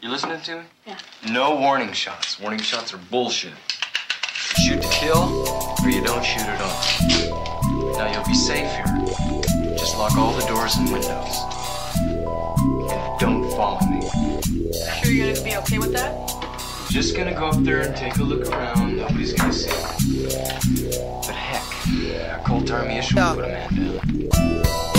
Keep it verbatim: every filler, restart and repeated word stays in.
You listening to me? Yeah. No warning shots. Warning shots are bullshit. You shoot to kill, or you don't shoot at all. Now you'll be safe here. Just lock all the doors and windows. And don't follow me. Sure you're gonna be okay with that? I'm just gonna go up there and take a look around. Nobody's gonna see me. But heck, a Colt Army issue will put a man down.